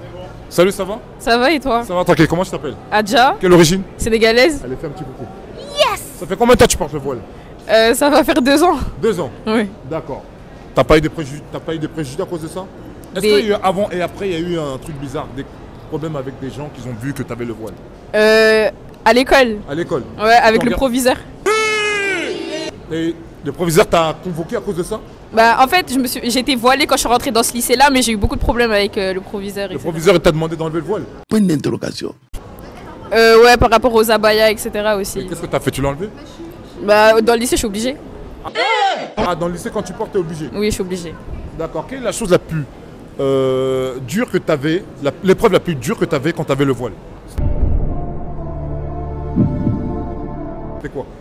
Salut, ça va? Ça va et toi? Ça va, tranquille. Comment tu t'appelles? Adja, Quelle origine? sénégalaise. Allez, fais un petit coucou. Yes! Ça fait combien de temps que tu portes le voile? Ça va faire 2 ans. 2 ans? Oui. D'accord. T'as pas eu des préjugés à cause de ça? Est-ce qu'il y a eu avant et après, il y a eu un truc bizarre, des problèmes avec des gens qui ont vu que tu avais le voile? À l'école. À l'école? Ouais, avec le proviseur. Et le proviseur t'a convoqué à cause de ça? Bah en fait, j'étais voilée quand je suis rentrée dans ce lycée-là, mais j'ai eu beaucoup de problèmes avec le proviseur. Le proviseur t'a demandé d'enlever le voile? Point d'interrogation. Ouais, par rapport aux abayas, etc. aussi. Qu'est-ce que t'as fait? Tu l'as enlevé? Bah dans le lycée, je suis obligée. Ah, dans le lycée, quand tu portes, t'es obligé? Oui, je suis obligée. D'accord. Quelle est la chose la plus dure que tu avais, l'épreuve la plus dure que tu avais quand tu avais le voile? C'est quoi?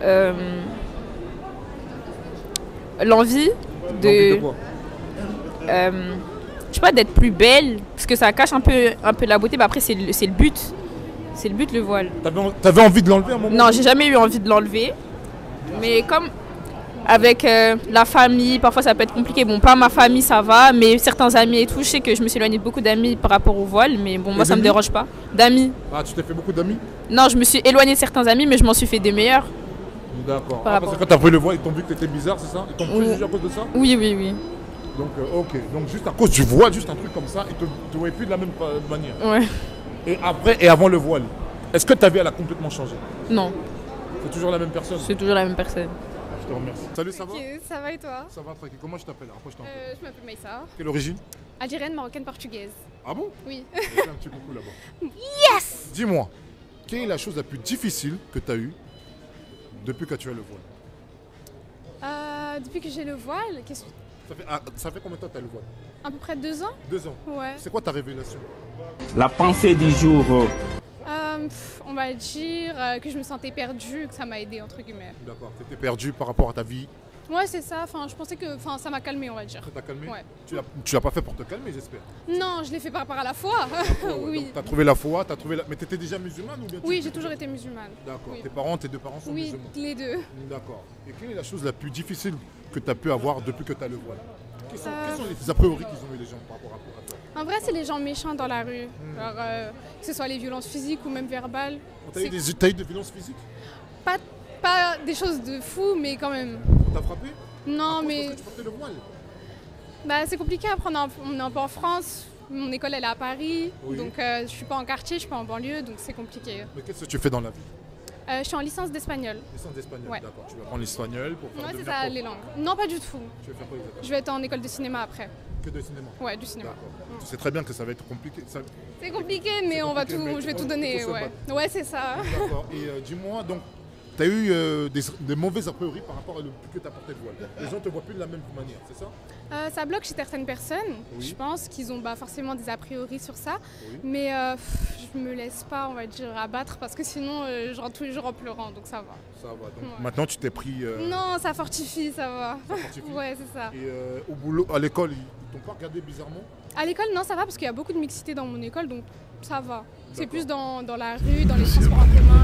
L'envie de. L'envie de quoi? Je sais pas, d'être plus belle, parce que ça cache un peu la beauté, mais après c'est le but. C'est le but, le voile. T'avais envie de l'enlever à un moment? Non, j'ai jamais eu envie de l'enlever. Mais comme avec la famille, parfois ça peut être compliqué. Bon, pas ma famille, ça va, mais certains amis et tout, je sais que je me suis éloignée de beaucoup d'amis par rapport au voile, mais bon, moi ça me dérange pas. D'amis. Ah, tu t'es fait beaucoup d'amis? Non, je me suis éloignée de certains amis, mais je m'en suis fait des meilleurs. D'accord. Ah, parce que quand t'as pris le voile, ils t'ont vu que t'étais bizarre, c'est ça? Ils t'ont préjugé à cause de ça? Oui, oui, oui. Donc, ok. Donc, juste à cause du voile, juste un truc comme ça, ils te voyaient plus de la même manière. Ouais. Et après et avant le voile, est-ce que ta vie, elle a complètement changé? Non. C'est toujours la même personne? C'est toujours la même personne. Je te remercie. Salut, ça va? Ça va et toi? Ça va, tranquille. Comment je t'appelle? Rapproche-toi un peu. Je m'appelle Maïssa. Quelle origine? Algérienne, marocaine, portugaise. Ah bon? Oui. Fais un petit coucou là-bas. Yes! Dis-moi, quelle est la chose la plus difficile que tu as eue depuis que tu as le voile? Depuis que j'ai le voile, Ça fait combien de temps que tu as le voile? à peu près 2 ans? 2 ans. Ouais. C'est quoi ta révélation? La pensée du jour. On va dire que je me sentais perdue, que ça m'a aidé entre guillemets. D'accord, tu étais perdu par rapport à ta vie. Ouais, c'est ça. Enfin, je pensais que ça m'a calmée, on va dire. Ça t'a calmé? Ouais. Tu l'as pas fait pour te calmer, j'espère. Non, je l'ai fait par rapport à la foi. Oui. Tu as trouvé la foi, mais tu étais déjà musulmane ou bien? Oui, j'ai toujours été musulmane. D'accord. Oui. Tes deux parents sont Oui, musulmans? les deux. D'accord. Et quelle est la chose la plus difficile que tu as pu avoir depuis que tu as le voile? Quels sont les a priori qu'ils ont eu les gens par rapport à toi? En vrai, c'est les gens méchants dans la rue. Alors, que ce soit les violences physiques ou même verbales. T'as eu des violences physiques? Pas des choses de fou, mais quand même. On t'a frappé? Non, mais. Parce que tu portais le voile? Bah, c'est compliqué après, on est un peu en France. Mon école elle est à Paris, Oui. donc je suis pas en quartier, je suis pas en banlieue, donc c'est compliqué. Mais qu'est-ce que tu fais dans la vie? Je suis en licence d'espagnol. Licence d'espagnol, Ouais. d'accord. Tu vas apprendre l'espagnol pour faire Ouais, c'est devenir ça, prof. les langues. Non, pas du tout. Tu vas faire quoi exactement? Je vais être en école de cinéma après. Que de cinéma? Ouais, du cinéma. D'accord. Tu sais très bien que ça va être compliqué. C'est compliqué, mais on va compliqué, mais je vais tout il donner. faut se Ouais, battre. ouais, c'est ça. D'accord. Et dis-moi, donc, tu as eu des mauvaises a priori par rapport à depuis que tu as porté le voile. Les gens te voient plus de la même manière, c'est ça? Ça bloque chez certaines personnes. Oui. Je pense qu'ils ont forcément des a priori sur ça. Oui. Mais je me laisse pas, on va dire, abattre parce que sinon je rentre tous les jours en pleurant, donc ça va. Ça va. Donc Ouais. maintenant, tu t'es pris. Non, ça fortifie, ça va. Ça fortifie. Ouais, c'est ça. Et au boulot, à l'école, ils t'ont pas regardé bizarrement? À l'école, non, ça va parce qu'il y a beaucoup de mixité dans mon école, donc ça va. C'est D'accord. plus dans la rue, dans les transports en commun.